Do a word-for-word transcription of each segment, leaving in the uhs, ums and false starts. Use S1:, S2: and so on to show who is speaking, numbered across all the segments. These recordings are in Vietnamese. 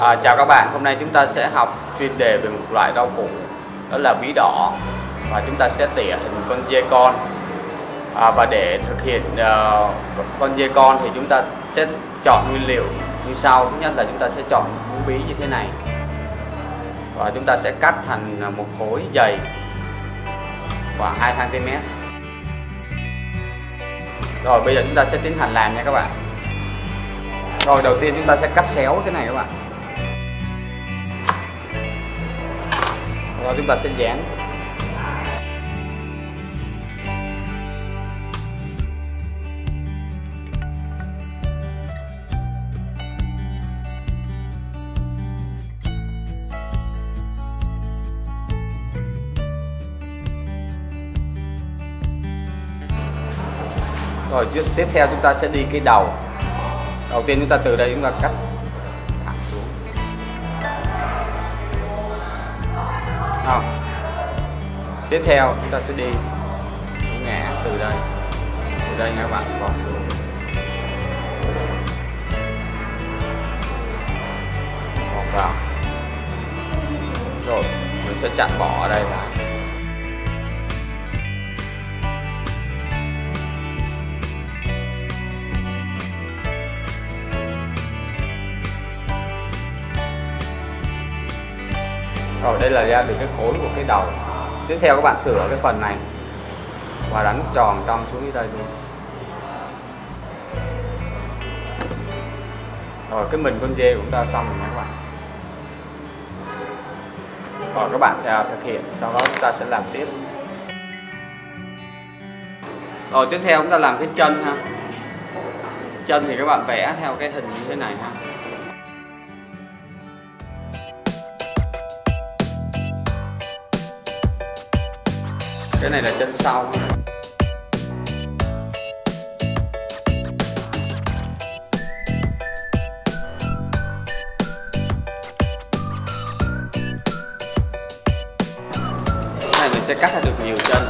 S1: À, chào các bạn, hôm nay chúng ta sẽ học chuyên đề về một loại rau củ, đó là bí đỏ, và chúng ta sẽ tỉa hình con dê con. À, và để thực hiện uh, con dê con thì chúng ta sẽ chọn nguyên liệu như sau. Thứ nhất là chúng ta sẽ chọn muỗng bí như thế này, và chúng ta sẽ cắt thành một khối dày khoảng hai xăng ti mét. Rồi bây giờ chúng ta sẽ tiến hành làm nha các bạn. Rồi đầu tiên chúng ta sẽ cắt xéo cái này các bạn. Rồi chúng ta sẽ dán. Rồi tiếp theo chúng ta sẽ đi cái đầu. Đầu tiên chúng ta từ đây chúng ta cắt thẳng xuống. Không. Tiếp theo chúng ta sẽ đi ngã từ đây, từ đây nha các bạn, vòng vòng vào. Rồi mình sẽ chặn bỏ ở đây lại. Rồi đây là ra được cái khối của cái đầu. Tiếp theo các bạn sửa cái phần này và đánh tròn trong xuống dưới đây luôn. Rồi cái mình con dê của chúng ta xong rồi nha các bạn. Rồi các bạn sẽ thực hiện, sau đó chúng ta sẽ làm tiếp. Rồi tiếp theo chúng ta làm cái chân ha. Chân thì các bạn vẽ theo cái hình như thế này ha. Cái này là chân sau. Cái này mình sẽ cắt ra được nhiều chân.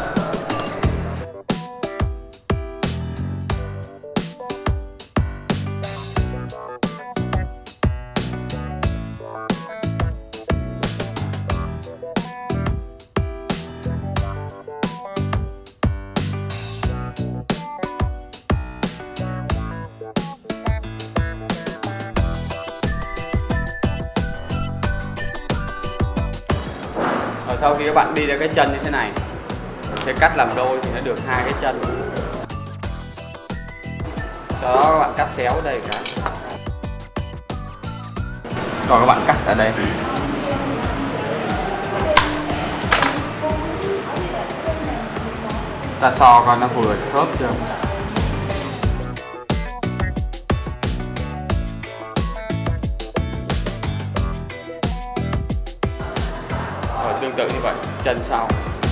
S1: Sau khi các bạn đi ra cái chân như thế này, mình sẽ cắt làm đôi thì nó được hai cái chân. Sau đó các bạn cắt xéo ở đây cả. Rồi các bạn cắt ở đây. Ta so coi nó vừa khớp chưa. Tương tự như vậy, chân sau.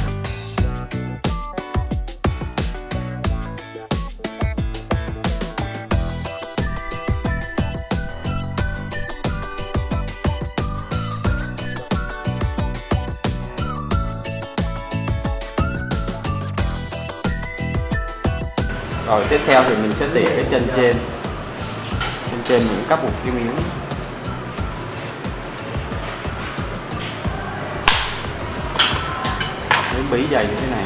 S1: Rồi tiếp theo thì mình sẽ tỉa cái chân trên. Chân trên mình cắt một cái miếng. Bí dày như thế này.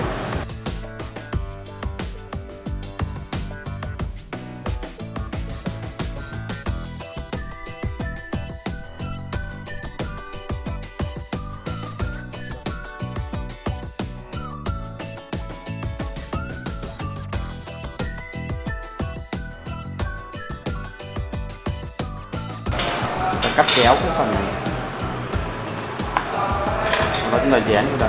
S1: Ta cắt kéo cái phần này và chúng ta dán vào đây.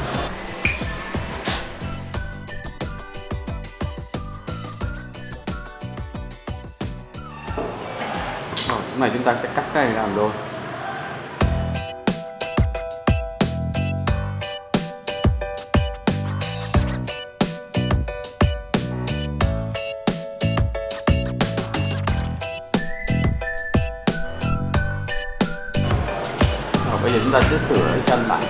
S1: Cái này chúng ta sẽ cắt cái này làm đôi. Rồi bây giờ chúng ta sẽ sửa cái chân lại.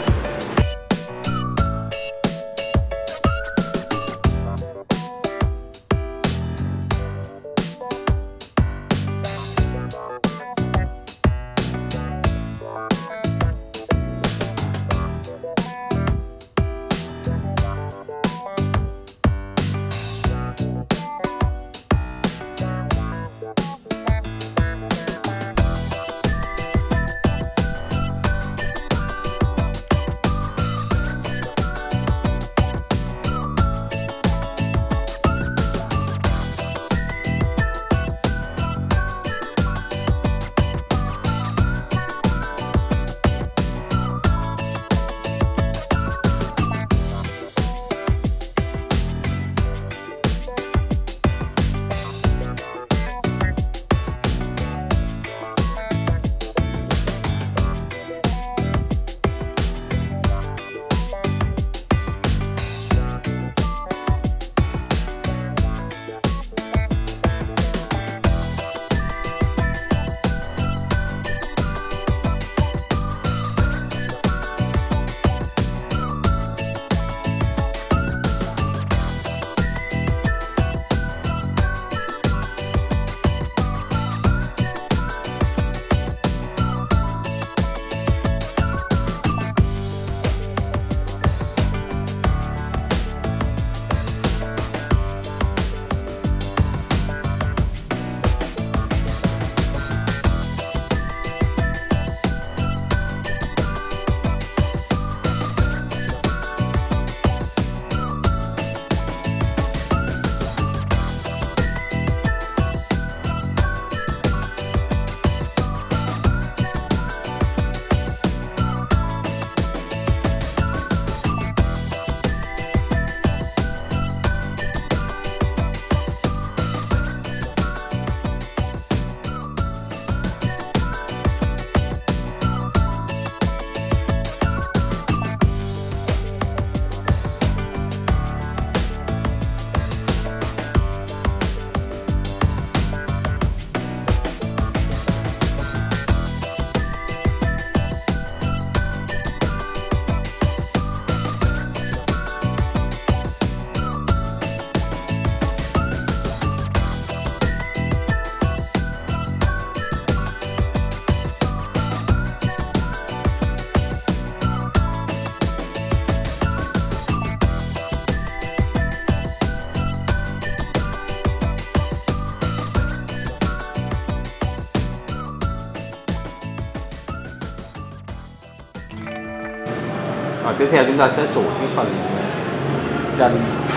S1: Rồi tiếp theo chúng ta sẽ sủi cái phần chân.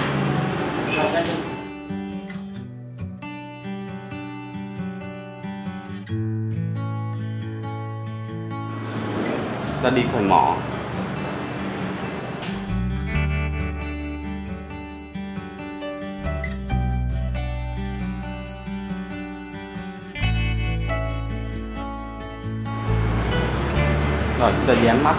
S1: Ta đi phần mỏ. Rồi chúng ta dán mắt.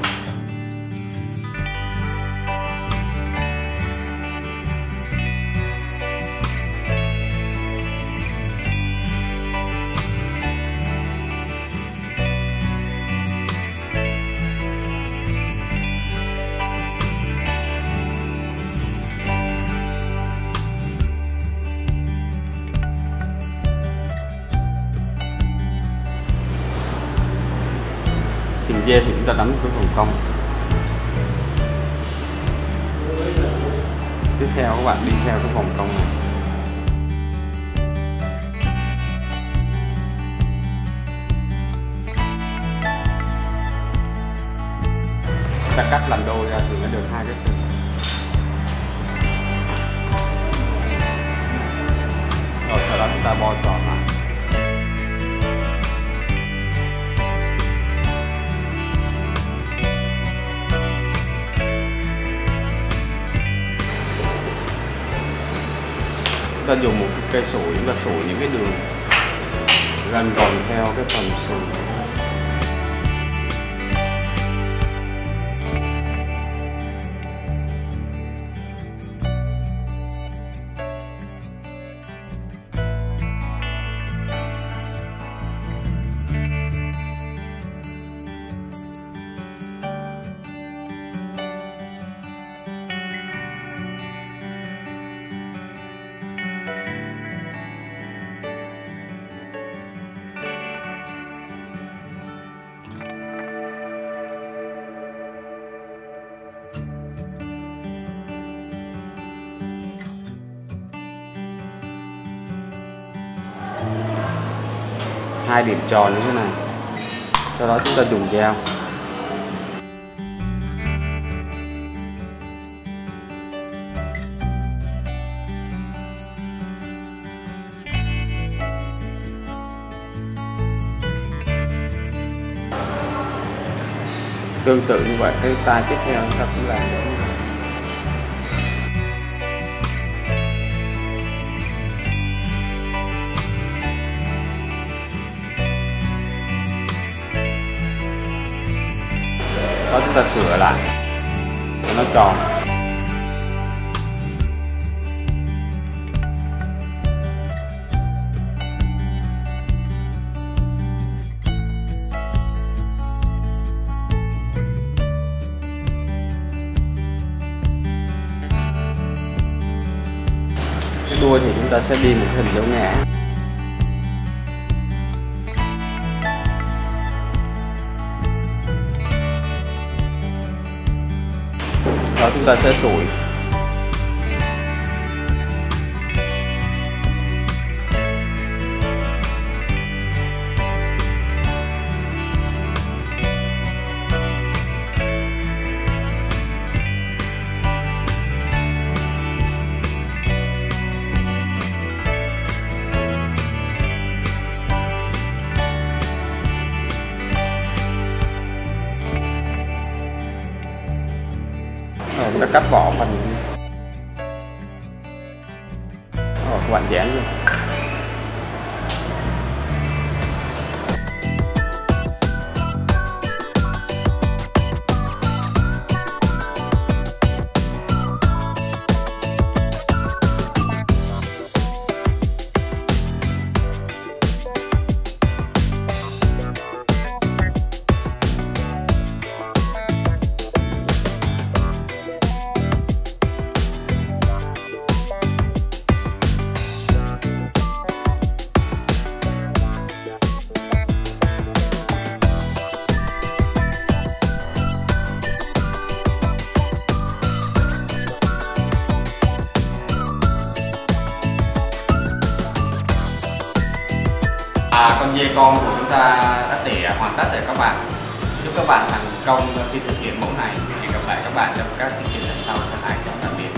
S1: Sườn dê thì chúng ta đánh cái vòng cong. Tiếp theo các bạn đi theo cái vòng cong này. Ta cắt làm đôi ra thì nó được hai cái sườn. Rồi sau đó chúng ta bo tròn lại. Ta dùng một cái cây sủi, chúng ta sủi những cái đường gần còn theo cái phần sườn. Hai điểm tròn như thế này. Sau đó chúng ta dùng dao tương tự như vậy. Cái tay tiếp theo chúng ta cũng làm được. Đó, chúng ta sửa lại cho nó tròn. Cái đuôi thì chúng ta sẽ đi một hình dấu ngã. Đó, chúng ta sẽ sủi. Rồi chúng ta cắt vỏ phần. Rồi các bạn dán luôn. À, con dê con của chúng ta đã tỉa hoàn tất rồi các bạn. Chúc các bạn thành công khi thực hiện mẫu này. Hẹn gặp lại các bạn trong các chương trình lần sau. Thân ái chào tạm biệt.